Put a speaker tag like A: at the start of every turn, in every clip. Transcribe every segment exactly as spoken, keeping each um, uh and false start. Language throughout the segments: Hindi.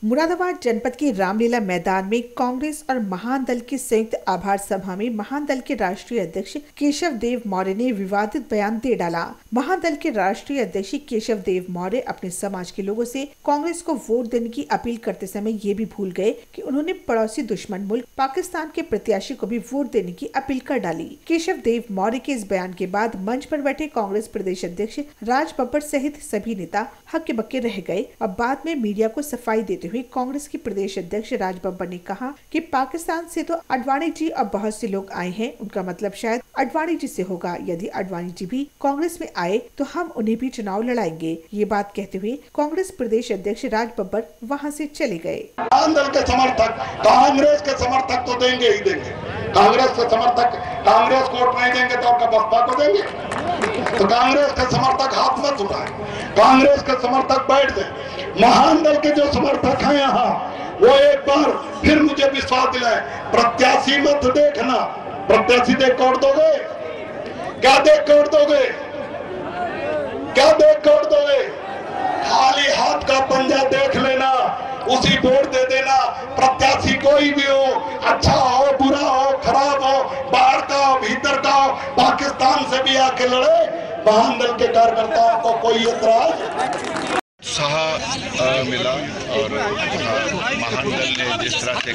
A: मुरादाबाद जनपद के रामलीला मैदान में कांग्रेस और महान दल की संयुक्त आभार सभा में महान दल के राष्ट्रीय अध्यक्ष केशव देव मौर्य ने विवादित बयान दे डाला। महान दल के राष्ट्रीय अध्यक्ष केशव देव मौर्य अपने समाज के लोगों से कांग्रेस को वोट देने की अपील करते समय ये भी भूल गए कि उन्होंने पड़ोसी दुश्मन मुल्क पाकिस्तान के प्रत्याशी को भी वोट देने की अपील कर डाली। केशव देव मौर्य के इस बयान के बाद मंच पर बैठे कांग्रेस प्रदेश अध्यक्ष राज बब्बर सहित सभी नेता हक्के बक्के रह गए और बाद में मीडिया को सफाई देते हुए कांग्रेस के प्रदेश अध्यक्ष राज बब्बर ने कहा कि पाकिस्तान से तो अडवाणी जी और बहुत से लोग आए हैं, उनका मतलब शायद अडवाणी जी से होगा। यदि अडवाणी जी भी कांग्रेस में आए तो हम उन्हें भी चुनाव लड़ाएंगे। ये बात कहते हुए कांग्रेस प्रदेश अध्यक्ष राज बब्बर वहां से चले गए।
B: दल के समर्थक कांग्रेस के समर्थक तो देंगे ही देंगे, कांग्रेस के समर्थक कांग्रेस को वोट नहीं देंगे तो आपका बसपा को देंगे। तो कांग्रेस के समर्थक हाथ मत उठाए, कांग्रेस के समर्थक बैठ जाए। महान दल के जो समर्थक हैं यहाँ, वो एक बार फिर मुझे विश्वास दिलाए, प्रत्याशी मत देखना। प्रत्याशी देख वोट दोगे? क्या देख वोट दोगे? क्या देख वोट दोगे? खाली हाथ का पंजा देख लेना, उसी वोट दे देना। प्रत्याशी कोई भी हो, अच्छा हो, बुरा हो, खराब हो, बाहर का हो, भीतर का हो, पाकिस्तान से भी आके लड़े, महान दल के कार्यकर्ताओं को कोई एतराज
C: उत्साह मिला। और महान दल ने जिस तरह से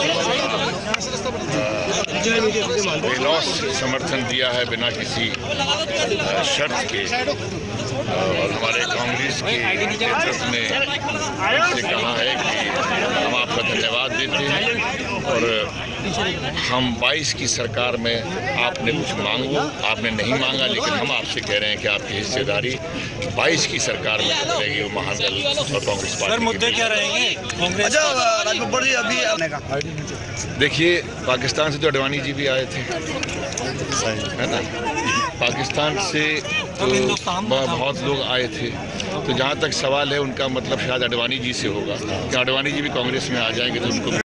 C: कांग्रेस बेलौस समर्थन दिया है बिना किसी शर्त के, और हमारे कांग्रेस के नेतृत्व ने से कहा है कि हम आपका धन्यवाद देते हैं और हम बाईस की सरकार में आपने कुछ मांगो, आपने नहीं मांगा, लेकिन हम आपसे कह रहे हैं कि आपकी हिस्सेदारी बाईस की सरकार में रहेगी। वो महान दल और कांग्रेस पार्टी
D: मुद्दे क्या रहेंगे? कांग्रेस जी अभी
C: देखिए, पाकिस्तान से तो अडवाणी जी भी आए थे, है ना। पाकिस्तान से तो बहुत लोग आए थे। तो जहाँ तक सवाल है, उनका मतलब शायद अडवाणी जी से होगा कि अडवाणी जी भी कांग्रेस में आ जाएंगे तो उनको